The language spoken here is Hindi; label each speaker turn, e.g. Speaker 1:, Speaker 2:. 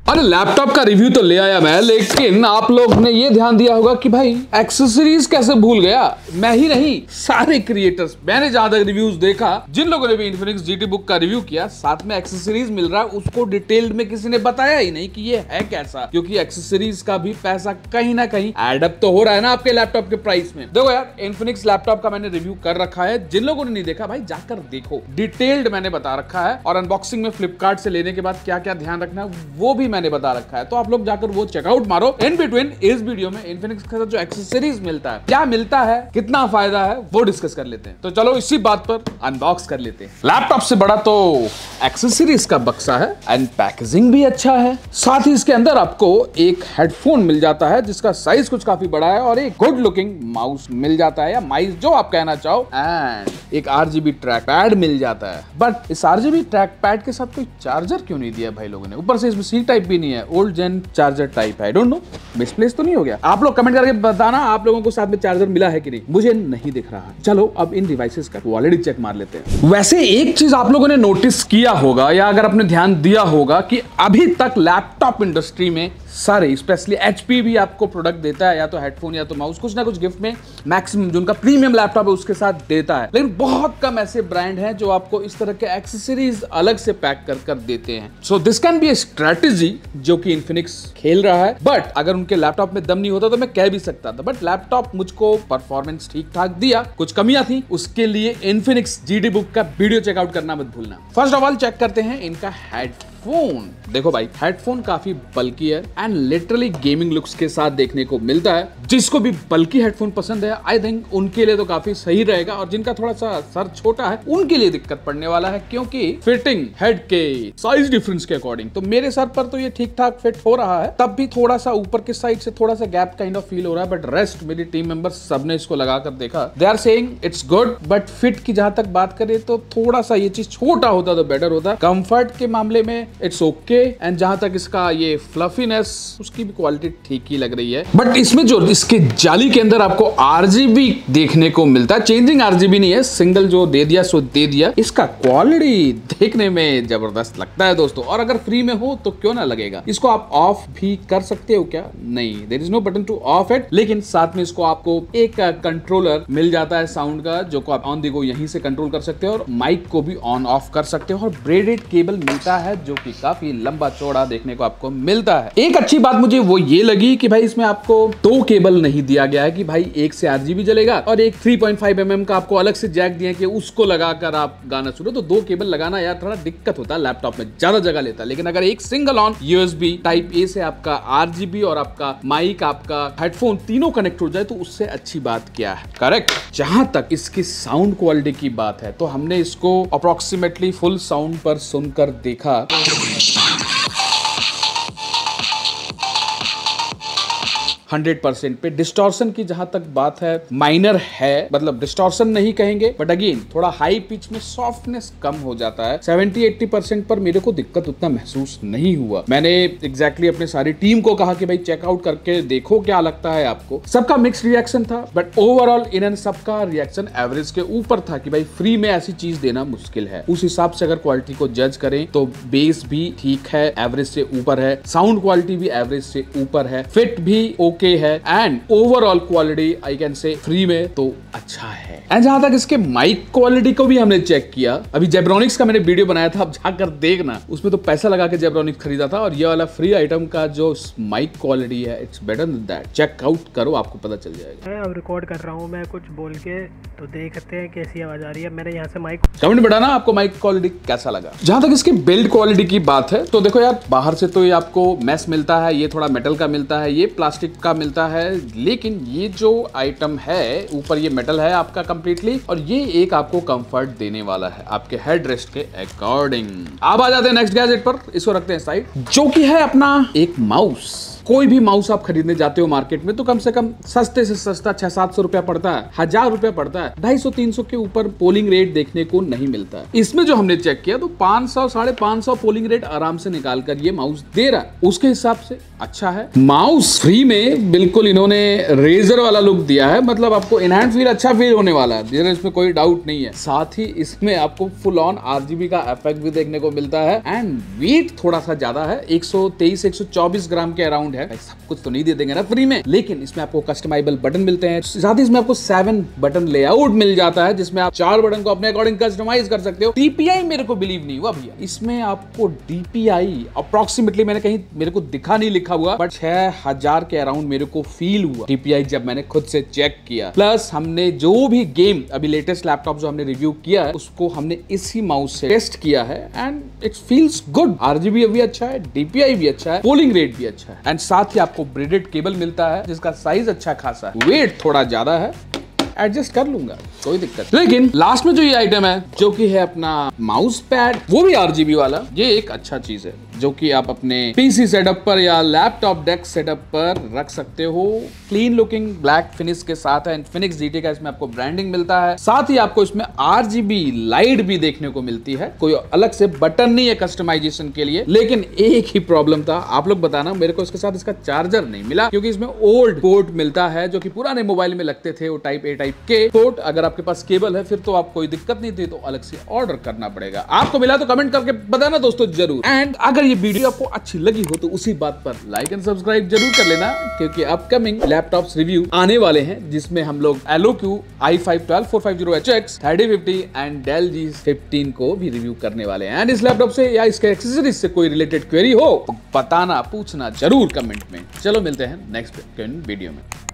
Speaker 1: अरे लैपटॉप का रिव्यू तो ले आया मैं, लेकिन आप लोग ने ये ध्यान दिया होगा कि भाई एक्सेसरीज कैसे भूल गया। मैं ही नहीं, सारे क्रिएटर्स, मैंने जहां तक रिव्यूज देखा, जिन लोगों ने भी इन्फिनिक्स जीटी बुक का रिव्यू किया, साथ में एक्सेसरीज मिल रहा है, उसको डिटेल्ड में किसी ने बताया ही नहीं कि ये है कैसा, क्योंकि एक्सेसरीज का भी पैसा कहीं ना कहीं एडअप तो हो रहा है ना आपके लैपटॉप के प्राइस में। देखो यार, इन्फिनिक्स लैपटॉप का मैंने रिव्यू कर रखा है, जिन लोगों ने नहीं देखा भाई जाकर देखो, डिटेल्ड मैंने बता रखा है, और अनबॉक्सिंग में फ्लिपकार्ट से लेने के बाद क्या क्या ध्यान रखना है वो भी मैंने बता रखा है। तो आप लोग जाकर वो चेकआउट मारो। इन बिटवीन इस वीडियो में इन्फिनिक्स का जो एक्सेसरीज मिलता है, क्या मिलता है, कितना फायदा है, वो डिस्कस कर लेते हैं। तो चलो इसी बात पर अनबॉक्स कर लेते हैं। लैपटॉप से बड़ा तो एक्सेसरीज का बक्सा है, एंड पैकेजिंग भी अच्छा है। साथ ही इसके अंदर आपको एक हेडफोन मिल जाता है जिसका साइज कुछ काफी बड़ा है, और एक गुड लुकिंग माउस मिल जाता है, या माइस जो आप कहना चाहो, एंड एक RGB ट्रैक पैड मिल जाता है। बट इस RGB ट्रैक पैड के साथ कोई चार्जर क्यों नहीं दिया भाई लोगों ने? ऊपर से इसमें C टाइप भी नहीं है, ओल्ड जेन चार्जर टाइप है। आई डोंट नो, मिसप्लेस तो नहीं हो गया? आप लोग कमेंट करके बताना आप लोगों को साथ में चार्जर मिला है कि नहीं, मुझे नहीं दिख रहा। चलो अब इन डिवाइसेस का क्वालिटी चेक मार लेते हैं। वैसे एक चीज आप लोगों ने नोटिस किया होगा, या अगर आपने ध्यान दिया होगा, कि अभी तक लैपटॉप इंडस्ट्री में सारे, स्पेशली HP भी आपको प्रोडक्ट देता है, या तो हेडफोन या तो माउस, कुछ ना कुछ गिफ्ट में मैक्सिमम जो उनका प्रीमियम लैपटॉप है उसके साथ देता है। लेकिन बहुत कम ऐसे ब्रांड हैं जो आपको इस तरह के एक्सेसरीज अलग से पैक कर देते हैं। So this can be a strategy जो कि इन्फिनिक्स खेल रहा है। बट अगर उनके लैपटॉप में दम नहीं होता तो मैं कह भी सकता था, बट लैपटॉप मुझको परफॉर्मेंस ठीक ठाक दिया। कुछ कमियां थी, उसके लिए इन्फिनिक्स जीटी बुक का वीडियो चेकआउट करना मत भूलना। फर्स्ट ऑफ ऑल चेक करते हैं इनका हेडफोन। देखो भाई, हेडफोन काफी बल्की है एंड लिटरली गेमिंग लुक्स के साथ देखने को मिलता है। जिसको भी बल्की हेडफोन पसंद है, आई थिंक उनके लिए तो काफी सही रहेगा, और जिनका थोड़ा सा सर छोटा है उनके लिए दिक्कत पड़ने वाला है, क्योंकि फिटिंग हेड के साइज डिफरेंस के अकॉर्डिंग तो मेरे सर पर तो ये ठीक ठाक फिट हो रहा है, तब भी थोड़ा सा ऊपर के साइड से थोड़ा सा गैप काइंड ऑफ फील हो रहा है। बट रेस्ट मेरी टीम मेंबर्स सबने इसको लगाकर देखा, they are saying it's good. But fit की जहां तक बात करें तो थोड़ा सा ये चीज छोटा होता तो बेटर होता। कंफर्ट के मामले में इट्स ओके, एंड जहां तक इसका ये फ्लफीनेस, उसकी भी क्वालिटी ठीक ही लग रही है। बट इसमें जो इसके जाली के अंदर आपको RGB देखने को मिलता है, चेंजिंग RGB नहीं है, सिंगल जो दे दिया सो दे दिया। इसका क्वालिटी देखने में जबरदस्त लगता है दोस्तों, और अगर फ्री में हो तो क्यों ना लगेगा। इसको आप ऑफ भी कर सकते हो क्या? नहीं, there is no button to off it. लेकिन साथ में इसको आपको एक कंट्रोलर मिल जाता है साउंड का, जो को आप ऑन दी गो यहीं से कंट्रोल कर सकते हो, और माइक को भी ऑन ऑफ कर सकते हो, और ब्रेडेड केबल मिलता है जो कि काफी लंबा चौड़ा देखने को आपको मिलता है। एक अच्छी बात मुझे वो ये लगी कि भाई इसमें आपको दो केबल नहीं दिया गया है कि भाई एक से RGB जलेगा और एक 3.5 mm का आपको अलग से जैक दिया कि उसको लगाकर आप गाना सुनो। तो दो केबल लगाना यार थोड़ा दिक्कत होता है, लैपटॉप में ज्यादा जगह लेता है। लेकिन अगर एक single on USB type A से आपका RGB और आपका माइक, आपका हेडफोन तीनों कनेक्ट हो जाए तो उससे अच्छी बात क्या है? करेक्ट। जहां तक इसकी साउंड क्वालिटी की बात है तो हमने इसको अप्रोक्सीमेटली फुल साउंड पर सुनकर देखा। 100% पे डिस्टॉर्शन की जहां तक बात है, माइनर है, मतलब डिस्टॉर्शन नहीं कहेंगे, बट अगेन थोड़ा हाई पिच में सॉफ्टनेस कम हो जाता है। 70-80% पर मेरे को दिक्कत उतना महसूस नहीं हुआ। मैंने एग्जैक्टली अपने सारी टीम को कहा कि भाई चेकआउट करके देखो क्या लगता है आपको। सबका मिक्स रिएक्शन था, बट ओवरऑल इन सबका रिएक्शन एवरेज के ऊपर था कि भाई फ्री में ऐसी चीज देना मुश्किल है। उस हिसाब से अगर क्वालिटी को जज करें तो बेस भी ठीक है, एवरेज से ऊपर है, साउंड क्वालिटी भी एवरेज से ऊपर है, फिट भी ओके है, and overall quality I can say free में तो अच्छा है। एंड जहां तक इसके माइक क्वालिटी को भी हमने चेक किया, अभी जेब्रॉनिक्स का मैंने वीडियो बनाया था, आप जाकर देखना, उसमें तो पैसा लगा के जेब्रॉनिक्स खरीदा था, और ये वाला फ्री आइटम का जो माइक क्वालिटी है it's better than that. Check out करो, आपको पता चल जाएगा।
Speaker 2: अब रिकॉर्ड कर रहा हूँ मैं कुछ बोल के, तो देखते हैं कैसी आवाज आ रही है। मैंने यहाँ से माइक
Speaker 1: कमेंट बताना आपको माइक क्वालिटी कैसा लगा। जहां तक इसकी बिल्ड क्वालिटी की बात है तो देखो यार, बाहर से तो ये आपको मैश मिलता है, ये थोड़ा मेटल का मिलता है, ये प्लास्टिक का मिलता है, लेकिन ये जो आइटम है ऊपर ये मेटल है आपका कंप्लीटली, और ये एक आपको कंफर्ट देने वाला है आपके हेड रेस्ट के अकॉर्डिंग। अब आ जाते हैं नेक्स्ट गैजेट पर, इसको रखते हैं साइड, जो कि है अपना एक माउस। कोई भी माउस आप खरीदने जाते हो मार्केट में तो कम से कम सस्ते से सस्ता 600-700 रुपया पड़ता है, 1000 रुपया पड़ता है, 250-300 के ऊपर पोलिंग रेट देखने को नहीं मिलता है। इसमें जो हमने चेक किया तो 500-550 पोलिंग रेट आराम से निकाल कर ये माउस दे रहा है, उसके हिसाब से अच्छा है। माउस फ्री में बिल्कुल इन्होंने रेजर वाला लुक दिया है, मतलब आपको इनहैंड फील अच्छा फील होने वाला है, इसमें कोई डाउट नहीं है। साथ ही इसमें आपको फुल ऑन RGB का इफेक्ट भी देखने को मिलता है एंड वेट थोड़ा सा ज्यादा है, 123-124 ग्राम के अराउंड है। सब कुछ तो नहीं दे देंगे ना फ्री में, लेकिन इसमें आपको कस्टमाइजेबल बटन मिलते हैं, साथ ही इसमें आपको 7 बटन लेआउट मिल जाता है जिसमें आप 4 बटन को अपने अकॉर्डिंग कस्टमाइज कर सकते हो। DPI मेरे को बिलीव नहीं हुआ भैया, इसमें आपको DPI अप्रोक्सीमेटली मैंने कहीं मेरे को दिखा नहीं लिखा हुआ, बट 6000 के अराउंड मेरे को फील हुआ DPI जब मैंने खुद से चेक किया। प्लस हमने जो भी गेम अभी लेटेस्ट लैपटॉप जो हमने रिव्यू किया है उसको हमने इसी माउस से टेस्ट किया है and it feels good. RGB भी अच्छा है, DPI भी अच्छा है, पोलिंग रेट भी अच्छा है एंड साथ ही आपको ब्रेडेड केबल मिलता है जिसका साइज अच्छा खासा है, वेट थोड़ा ज्यादा है, एडजस्ट कर लूंगा कोई दिक्कत। लेकिन लास्ट में जो ये आइटम है जो कि है अपना माउस पैड, वो भी RGB वाला, ये एक अच्छा चीज है जो कि आप अपने PC सेटअप पर या लैपटॉप डेस्क सेटअप पर रख सकते हो। क्लीन लुकिंग ब्लैक फिनिश के साथ है, इन्फिनिक्स GT का इसमें आपको ब्रांडिंग मिलता है, साथ ही आपको इसमें RGB लाइट भी देखने को मिलती है। कोई अलग से बटन नहीं है कस्टमाइजेशन के लिए, लेकिन एक ही प्रॉब्लम था, आप लोग बताना, मेरे को इसके साथ इसका चार्जर नहीं मिला क्योंकि इसमें ओल्ड पोर्ट मिलता है जो कि पुराने मोबाइल में लगते थे, वो टाइप A टाइप के पोर्ट। अगर आपके पास केबल है फिर तो आप कोई दिक्कत नहीं थी, तो अलग से ऑर्डर करना पड़ेगा। आपको मिला तो कमेंट करके बताना दोस्तों जरूर। एंड अगर ये वीडियो आपको अच्छी लगी हो तो उसी बात पर लाइक एंड सब्सक्राइब जरूर कर लेना, क्योंकि अपकमिंग लैपटॉप्स रिव्यू आने वाले हैं जिसमें हम लोग Eloque i5-12450HX 3050 and Dell G15 को भी रिव्यू करने वाले हैं। एंड इस लैपटॉप से या इसके एक्सेसरीज से कोई रिलेटेड क्वेरी हो तो बताना, पूछना जरूर कमेंट में। चलो मिलते हैं नेक्स्ट वीडियो में।